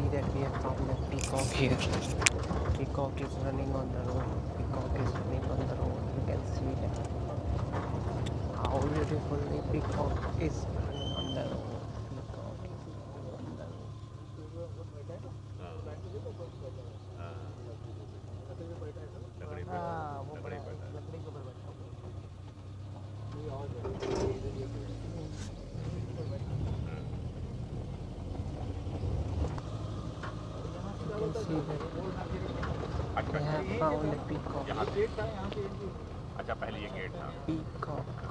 that we have found a peacock here. Peacock is running on the road. Peacock is running on the road. You can see that. How beautifully peacock is running on the road. Peacock is running on the road. You can see that they have found a peacock. अच्छा पहले ये gate था Peacock.